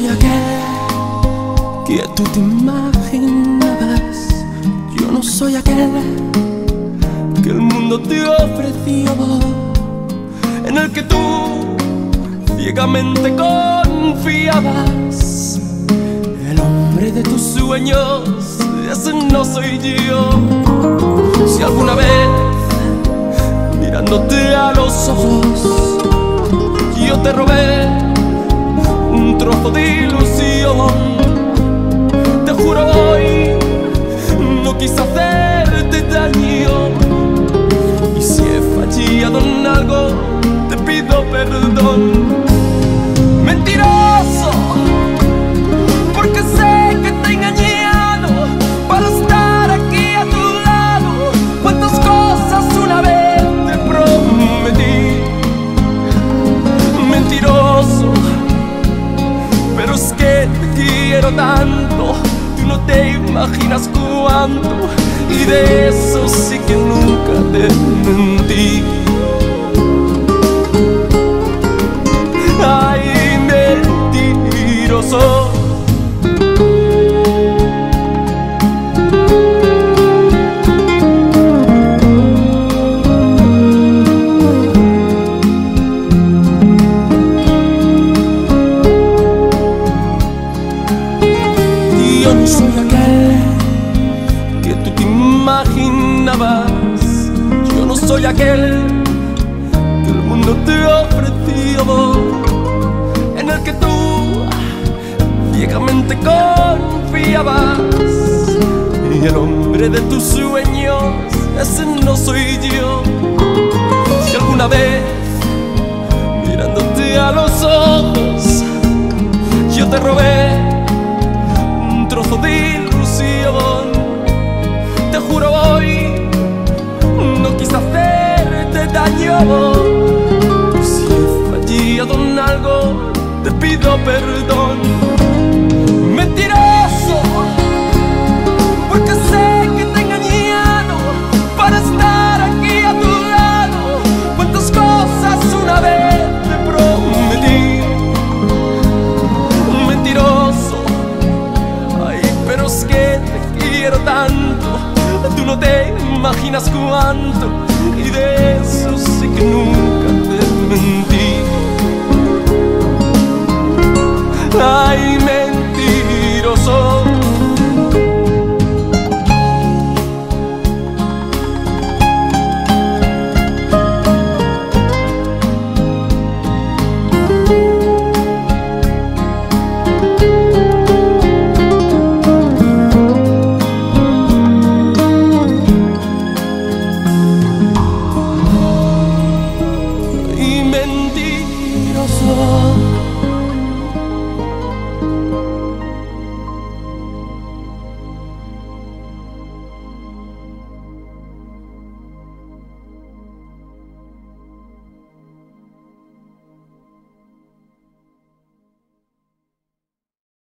soy aquel que tú te imaginabas. Yo no soy aquel que el mundo te ofreció, en el que tú ciegamente confiabas. El hombre de tus sueños, ese no soy yo. Si alguna vez, mirándote a los ojos, yo te robé un trozo de ilusión, te juro hoy no quise hacerte daño. Y si he fallado en algo, te pido perdón. Mentiroso, porque sé que te he engañado para estar aquí a tu lado. Cuántas cosas una vez te prometí. Mentiroso, pero es que te quiero tanto, tú no te imaginas cuánto, y de eso sí que nunca te mentí. Ay, mentiroso. Yo no soy aquel que tú te imaginabas. Yo no soy aquel que el mundo te ofreció, en el que tú ciegamente confiabas. Y el hombre de tus sueños, ese no soy yo. Si alguna vez, mirándote a los ojos, yo te robé un trozo de ilusión, te juro hoy no quise hacerte daño. Si he fallado en algo, te pido perdón. Mentiroso, porque sé que te he engañado para estar aquí a tu lado. Cuántas cosas una vez te prometí. Mentiroso, ay, pero es que te quiero tanto, tú no te imaginas cuánto, y de eso sí que nunca te mentí. Ay,